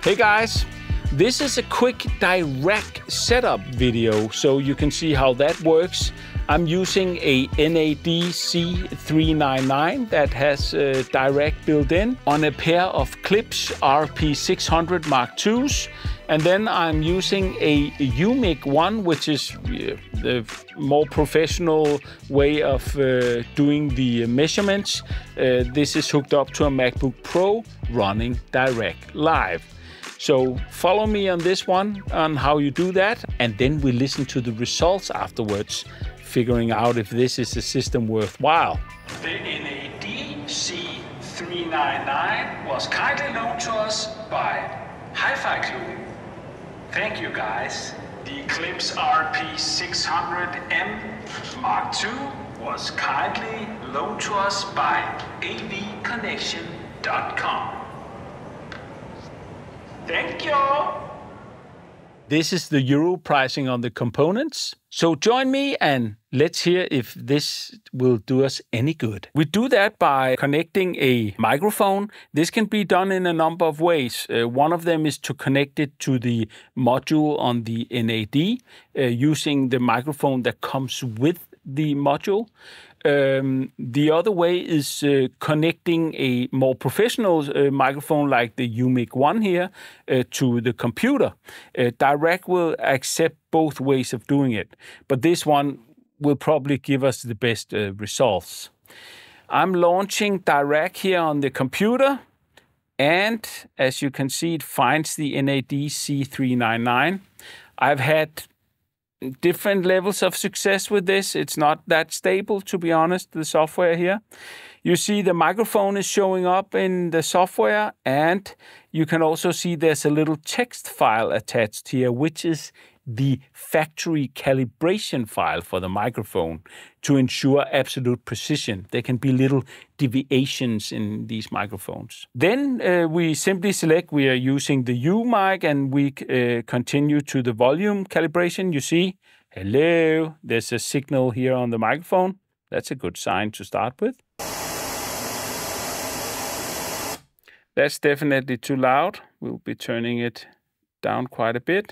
Hey guys, this is a quick Dirac setup video so you can see how that works. I'm using a NAD C399 that has Dirac built in on a pair of Klipsch RP600 MKlls. And then I'm using a UMIC1, which is the more professional way of doing the measurements. This is hooked up to a MacBook Pro running Dirac live. So follow me on this one, on how you do that, and then we listen to the results afterwards, figuring out if this is a system worthwhile. The NAD C399 was kindly loaned to us by Hi-Fi Club. Thank you guys. The Klipsch RP600M MKll was kindly loaned to us by avconnection.com. Thank you. This is the Euro pricing on the components. So join me and let's hear if this will do us any good. We do that by connecting a microphone. This can be done in a number of ways. One of them is to connect it to the module on the NAD using the microphone that comes with the module. The other way is connecting a more professional microphone like the UMIC1 here to the computer. Dirac will accept both ways of doing it, but this one will probably give us the best results. I'm launching Dirac here on the computer, and as you can see, it finds the NAD C399. I've had different levels of success with this. It's not that stable, to be honest, the software here. You see the microphone is showing up in the software, and you can also see there's a little text file attached here, which is the factory calibration file for the microphone to ensure absolute precision. There can be little deviations in these microphones. Then we simply select we are using the U mic, and we continue to the volume calibration. You see, hello, there's a signal here on the microphone. That's a good sign to start with. That's definitely too loud. We'll be turning it down quite a bit.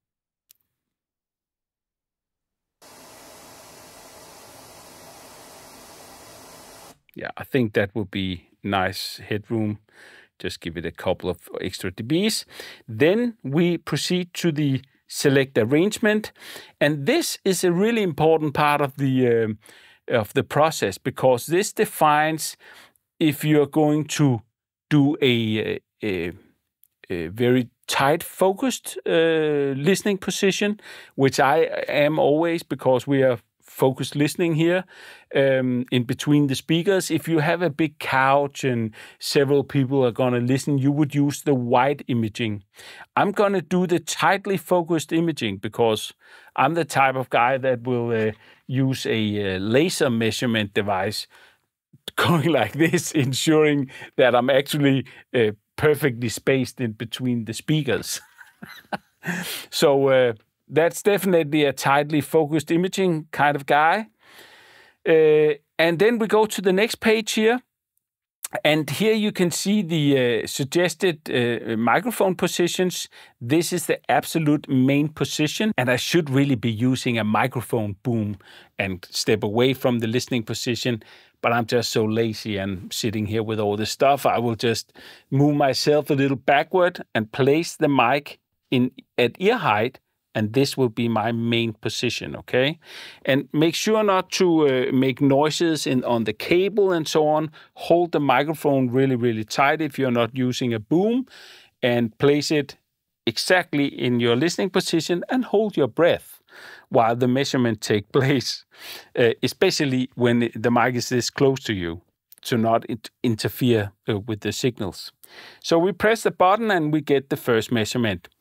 Yeah, I think that would be nice headroom. Just give it a couple of extra dBs. Then we proceed to the select arrangement. And this is a really important part of the process, because this defines if you're going to do a very tight focused listening position, which I am always, because we are focused listening here in between the speakers. If you have a big couch and several people are going to listen, you would use the wide imaging. I'm going to do the tightly focused imaging because I'm the type of guy that will use a laser measurement device going like this, ensuring that I'm actually perfectly spaced in between the speakers. So that's definitely a tightly focused imaging kind of guy. And then we go to the next page here. And here you can see the suggested microphone positions. This is the absolute main position. And I should really be using a microphone boom and step away from the listening position. But I'm just so lazy and sitting here with all this stuff. I will just move myself a little backward and place the mic at ear height. And this will be my main position, okay? And make sure not to make noises on the cable and so on. Hold the microphone really, really tight if you're not using a boom, and place it exactly in your listening position, and hold your breath while the measurement takes place, especially when the mic is this close to you, to not interfere with the signals. So we press the button and we get the first measurement.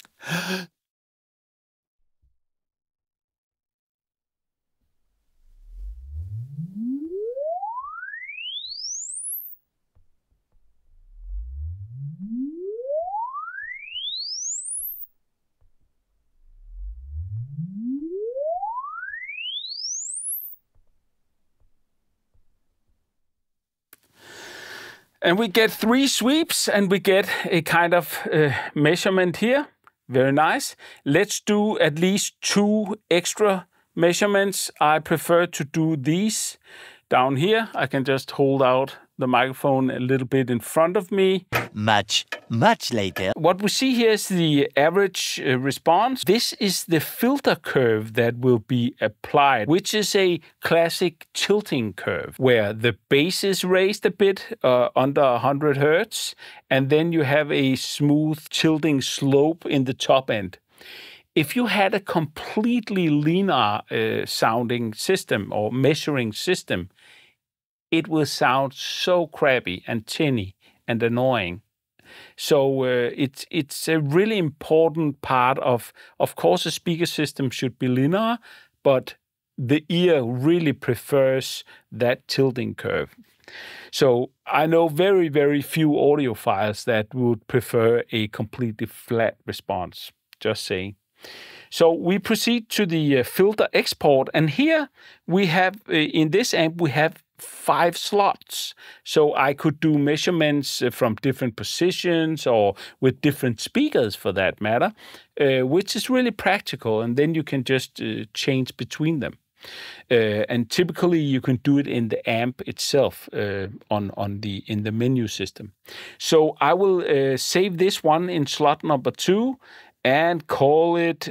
And we get 3 sweeps and we get a kind of measurement here. Very nice. Let's do at least 2 extra measurements. I prefer to do these down here. I can just hold out the microphone a little bit in front of me. Much later. What we see here is the average response. This is the filter curve that will be applied, which is a classic tilting curve, where the bass is raised a bit under 100 Hertz, and then you have a smooth tilting slope in the top end. If you had a completely linear sounding system or measuring system, it will sound so crappy and tinny and annoying. So it's a really important part of course, a speaker system should be linear, but the ear really prefers that tilting curve. So I know very, very few audiophiles that would prefer a completely flat response, just saying. So we proceed to the filter export, and here we have, in this amp, we have 5 slots. So I could do measurements from different positions or with different speakers for that matter, which is really practical, and then you can just change between them. And typically you can do it in the amp itself in the menu system. So I will save this one in slot number 2 and call it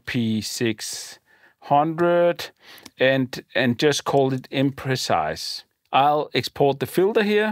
RP600 and just call it imprecise. I'll export the filter here.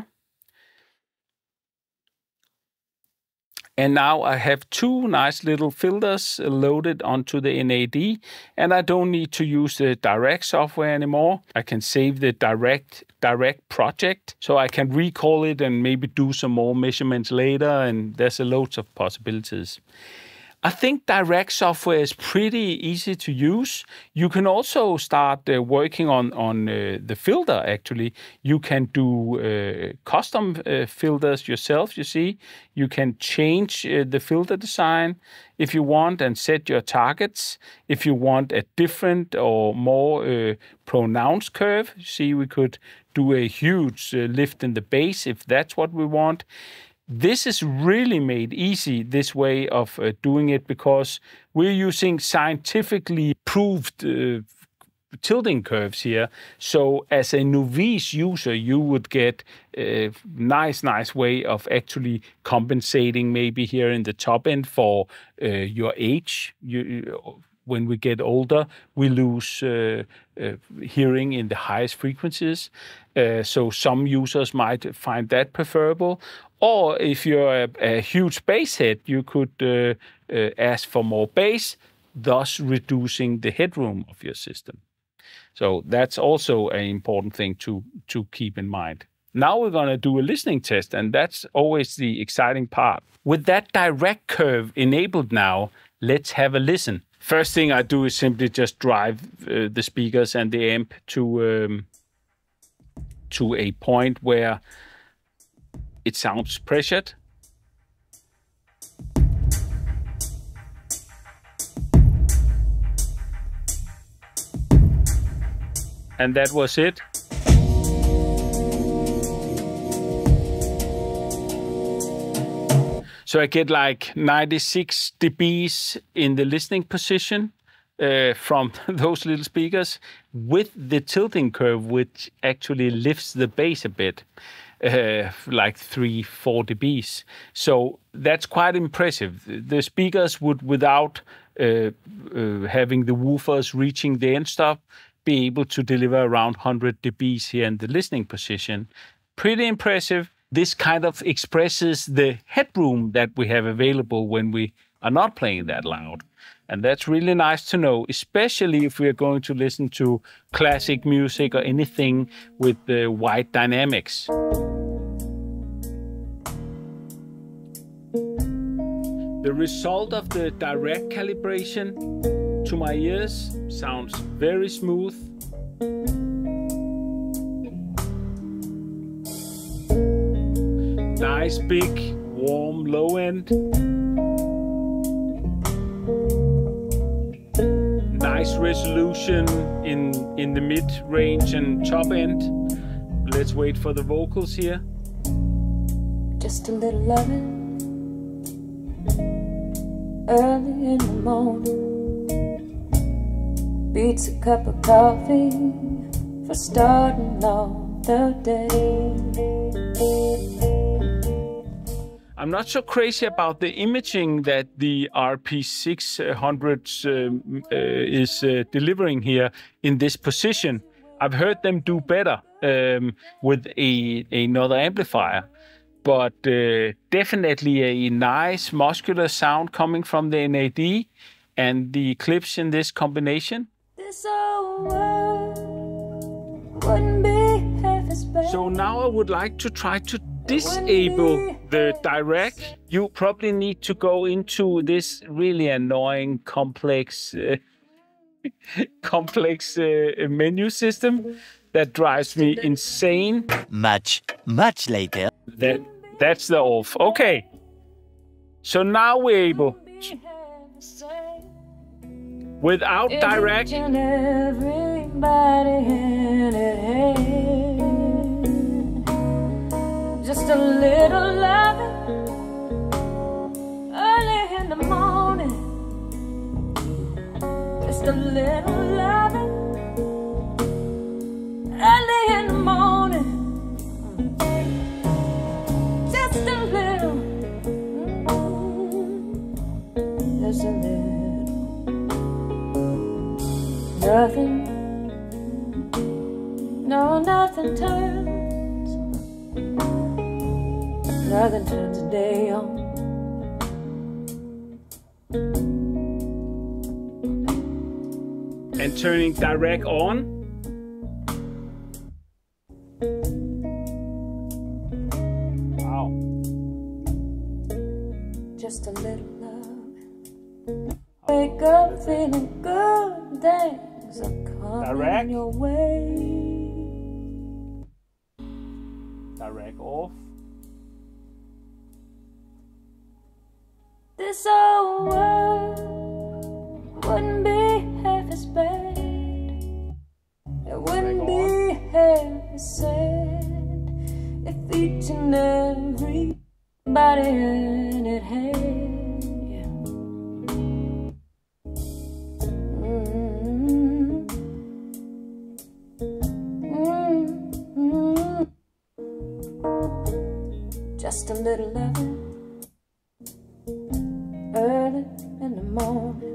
And now I have 2 nice little filters loaded onto the NAD, and I don't need to use the Dirac software anymore. I can save the Dirac project, so I can recall it and maybe do some more measurements later, and there's loads of possibilities. I think Dirac software is pretty easy to use. You can also start working on the filter, actually. You can do custom filters yourself, you see. You can change the filter design if you want and set your targets. If you want a different or more pronounced curve, see, we could do a huge lift in the bass if that's what we want. This is really made easy, this way of doing it, because we're using scientifically proved tilting curves here. So as a novice user, you would get a nice way of actually compensating maybe here in the top end for your age. When we get older, we lose hearing in the highest frequencies. So some users might find that preferable. Or if you're a huge bass head, you could ask for more bass, thus reducing the headroom of your system. So that's also an important thing to keep in mind. Now we're going to do a listening test, and that's always the exciting part. With that direct curve enabled now, let's have a listen. First thing I do is simply just drive the speakers and the amp to a point where it sounds pressured. And that was it. So I get like 96 dBs in the listening position from those little speakers with the tilting curve, which actually lifts the bass a bit, like 3-4 dBs. So that's quite impressive. The speakers would, without having the woofers reaching the end stop, be able to deliver around 100 dBs here in the listening position. Pretty impressive. This kind of expresses the headroom that we have available when we are not playing that loud. And that's really nice to know, especially if we are going to listen to classic music or anything with the wide dynamics. The result of the direct calibration to my ears sounds very smooth. Nice, big, warm, low end. Nice resolution in the mid-range and top end. Let's wait for the vocals here. Just a little loving early in the morning beats a cup of coffee for starting off the day. I'm not so crazy about the imaging that the RP600 is delivering here in this position. I've heard them do better with another amplifier, but definitely a nice muscular sound coming from the NAD and the Klipsch in this combination. This old world wouldn't be half as bad. So now I would like to try to disable the Dirac. You probably need to go into this really annoying complex menu system that drives me insane. Much later. That's the off. Okay. So now we're able, without Dirac, just a little loving early in the morning. Just a little loving early in the morning. Just a little, just a little. Nothing, no, nothing turns. Nothing turns a day on. and turning Dirac on. Wow. Just a little love. Wake up feeling good. Things are coming your way. Dirac off. This old world wouldn't be half as bad. It wouldn't be half as sad if each and everybody in it had you. Just a little loving early in the morning,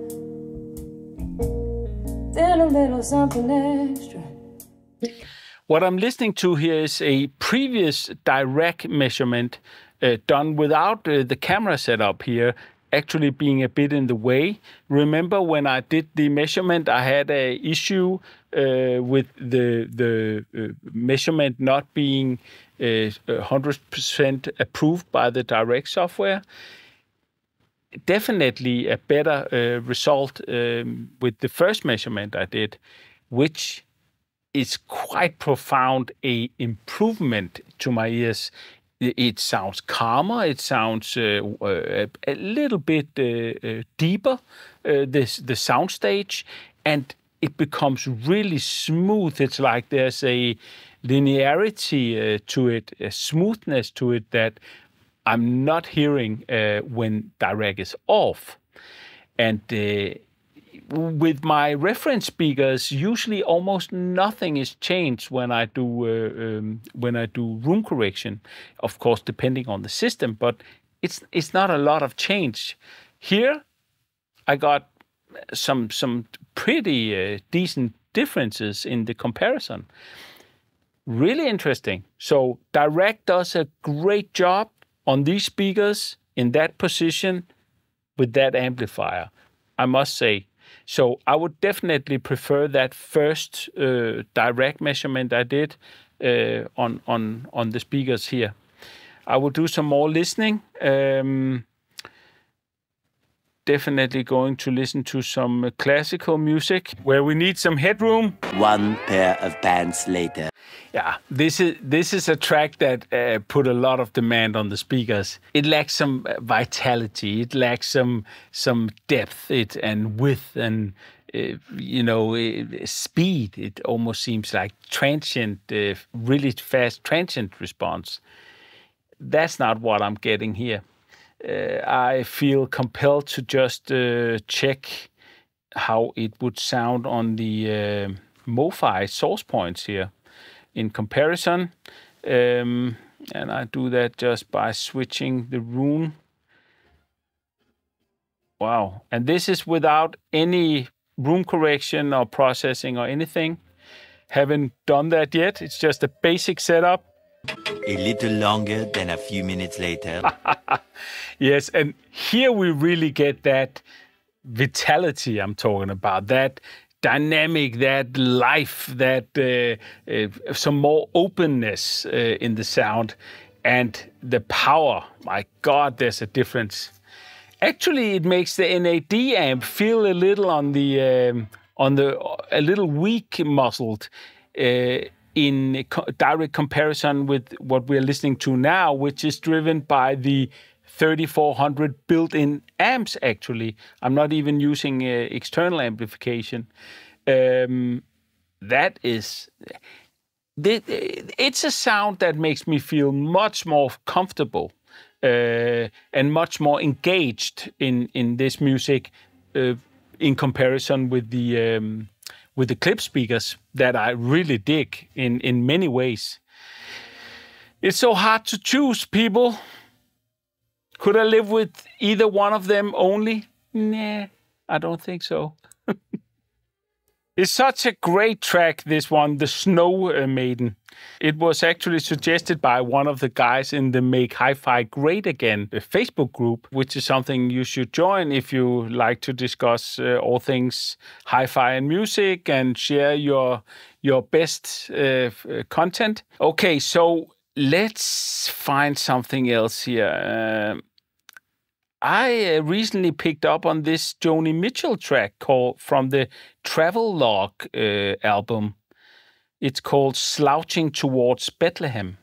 then a little something extra. What I'm listening to here is a previous Dirac measurement done without the camera setup here actually being a bit in the way. Remember when I did the measurement, I had an issue with the measurement not being 100% approved by the Dirac software. Definitely a better result with the first measurement I did, which is quite profound a improvement to my ears. It sounds calmer, it sounds a little bit deeper, the sound stage, and it becomes really smooth. It's like there's a linearity to it, a smoothness to it that I'm not hearing when Dirac is off. And with my reference speakers, usually almost nothing is changed when I do room correction. Of course, depending on the system, but it's not a lot of change. Here, I got some pretty decent differences in the comparison. Really interesting. So Dirac does a great job on these speakers in that position with that amplifier, I must say. So I would definitely prefer that first Dirac measurement I did on the speakers here. I will do some more listening. Definitely going to listen to some classical music where we need some headroom. One pair of pants later. Yeah, this is a track that put a lot of demand on the speakers. It lacks some vitality. It lacks some depth and width and speed. It almost seems like transient, really fast transient response. That's not what I'm getting here. I feel compelled to just check how it would sound on the MOFI Sourcepoints here in comparison. And I do that just by switching the room. Wow. And this is without any room correction or processing or anything. Haven't done that yet. It's just a basic setup. A little longer than a few minutes later. Yes, and here we really get that vitality I'm talking about, that dynamic, that life, that some more openness in the sound, and the power. My God, there's a difference. Actually, it makes the NAD amp feel a little a little weak muscled in direct comparison with what we're listening to now, which is driven by the 3400 built-in amps, actually. I'm not even using external amplification. It's a sound that makes me feel much more comfortable and much more engaged in this music in comparison with the Klipsch speakers that I really dig in many ways. It's so hard to choose, people. Could I live with either one of them only? Nah, I don't think so. It's such a great track, this one, The Snow Maiden. It was actually suggested by one of the guys in the Make Hi-Fi Great Again Facebook group, which is something you should join if you like to discuss all things hi-fi and music and share your best content. Okay, so let's find something else here. I recently picked up on this Joni Mitchell track from the Travelogue album. It's called Slouching Towards Bethlehem.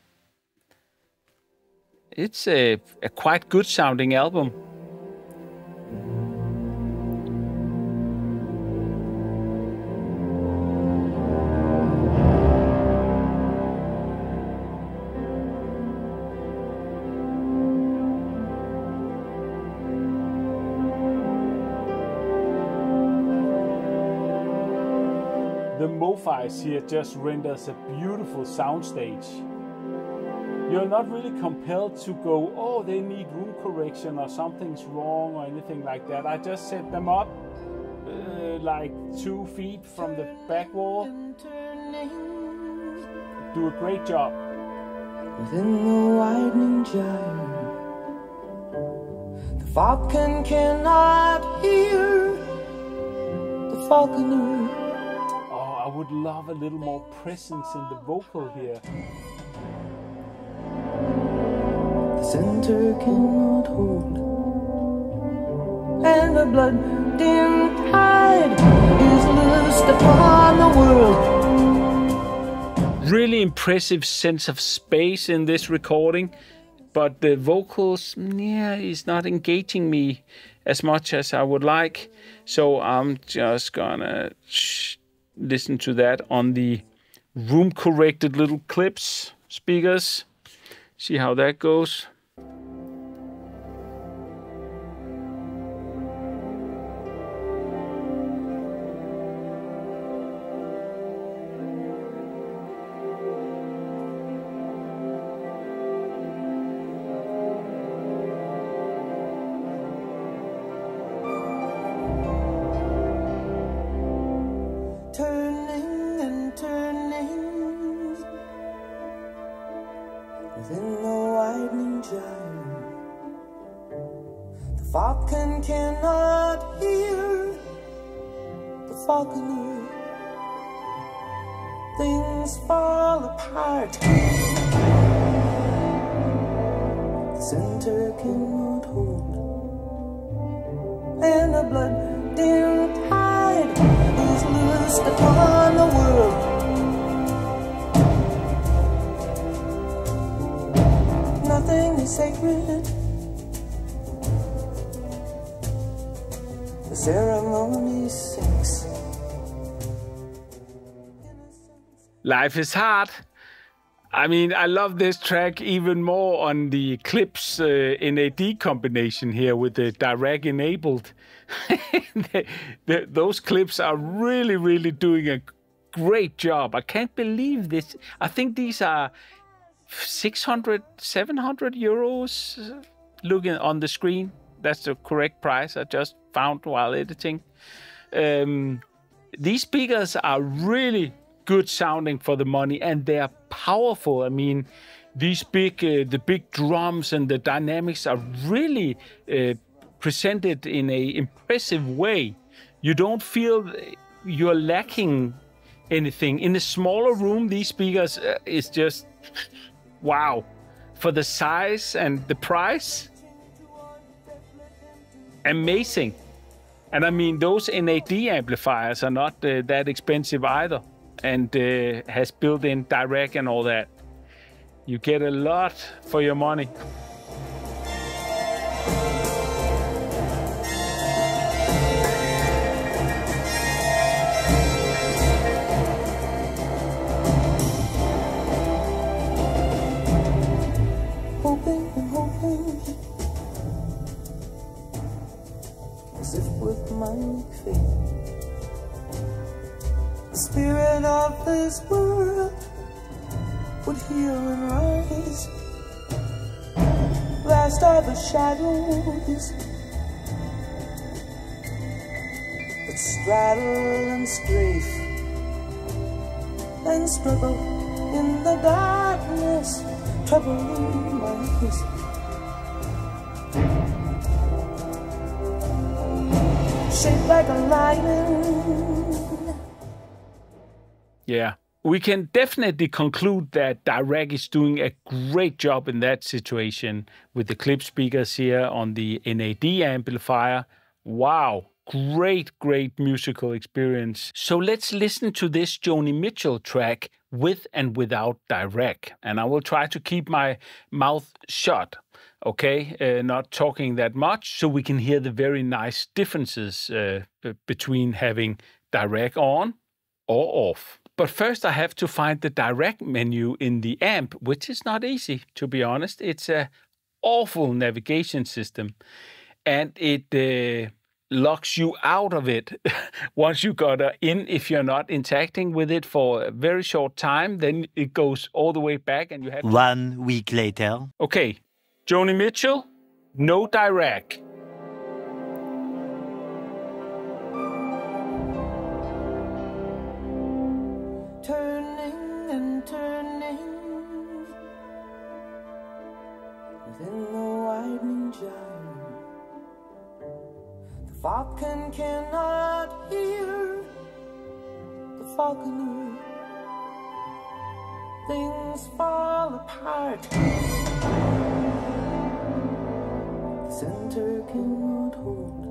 It's a quite good sounding album. The MOFIs here just renders a beautiful soundstage. You're not really compelled to go, oh, they need room correction or something's wrong or anything like that. I just set them up like 2 feet from the back wall. Do a great job. Within the widening gyre, the falcon cannot hear the falconer. I would love a little more presence in the vocal here. The center cannot hold, and the blood-dimmed tide is loosed upon the world. Really impressive sense of space in this recording, but the vocals, yeah, is not engaging me as much as I would like. So I'm just gonna listen to that on the room-corrected little Klipsch speakers. See how that goes. Within the widening gyre, the falcon cannot hear the falconer. Things fall apart. The center cannot hold, and the blood-dimmed tide is loosed upon the world. Nothing is sacred. The ceremony sinks. Life is hard. I mean, I love this track even more on the Klipsch NAD combination here with the Dirac enabled. Those clips are really, really doing a great job. I can't believe this. I think these are 600, 700 euros looking on the screen. That's the correct price I just found while editing. These speakers are really good sounding for the money, and they are powerful. I mean, these the big drums and the dynamics are really presented in an impressive way. You don't feel you're lacking anything. In a smaller room, these speakers is just wow. For the size and the price, amazing. And I mean, those NAD amplifiers are not that expensive either, and has built-in Dirac and all that. You get a lot for your money. Hoping and hoping, as if with my faith, the spirit of this world would heal and rise. Vast are the shadows that straddle and strafe and struggle in the darkness, troubling my peace. Shaped like a lion. Yeah, we can definitely conclude that Dirac is doing a great job in that situation with the Klipsch speakers here on the NAD amplifier. Wow, great musical experience. So let's listen to this Joni Mitchell track with and without Dirac. And I will try to keep my mouth shut, okay? Not talking that much, so we can hear the very nice differences between having Dirac on or off. But first I have to find the Dirac menu in the amp, which is not easy, to be honest. It's an awful navigation system, and it locks you out of it once you got in. If you're not interacting with it for a very short time, then it goes all the way back and you have 1 week later. Okay, Joni Mitchell, no Dirac. Turning and turning within the widening gyre, the falcon cannot hear the falconer. Things fall apart, the center cannot hold,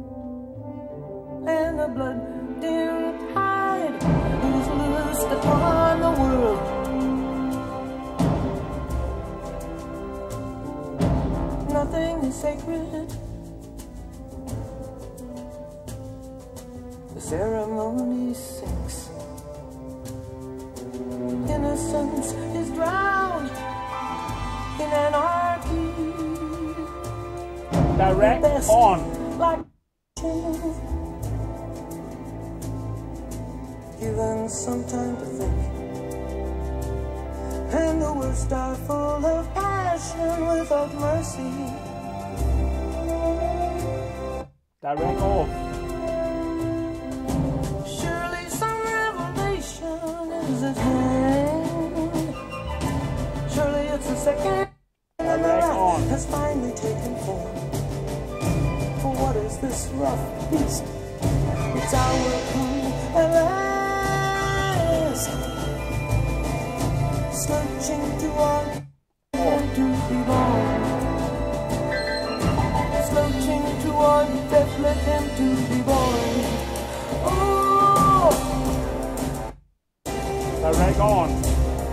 and the blood-dimmed tide is loosed upon the world. Nothing is sacred. The ceremony sinks. Innocence is drowned in anarchy. Dirac on. Like given some time to think, and the worst are full of passion without mercy. Dirac off. Surely some revelation is at hand. Surely it's a second and the wrath has finally taken form. For what is this rough beast? It's our come at last, searching to our and to be born, searching to our Bethlehem to be born. Oh, Dirac on.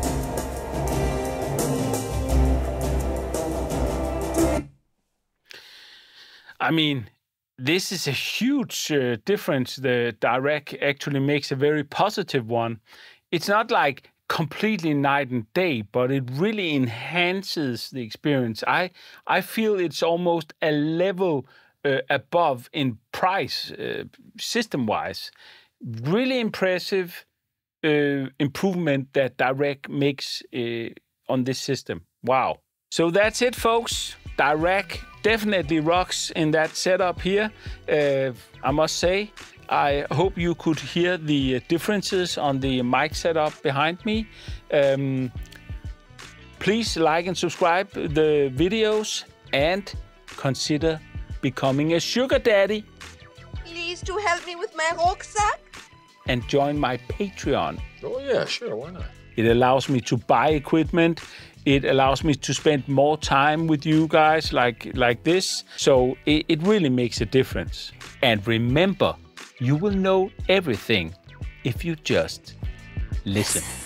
I mean, this is a huge difference. The Dirac actually makes a very positive one. It's not like completely night and day, but it really enhances the experience. I feel it's almost a level above in price, system-wise. Really impressive improvement that Dirac makes on this system. Wow. So that's it, folks. Dirac definitely rocks in that setup here. I must say, I hope you could hear the differences on the mic setup behind me. Please like and subscribe the videos and consider becoming a sugar daddy. Please do help me with my rucksack. And join my Patreon. Oh yeah, sure, why not? It allows me to buy equipment. It allows me to spend more time with you guys like this. So it really makes a difference. And remember, you will know everything if you just listen.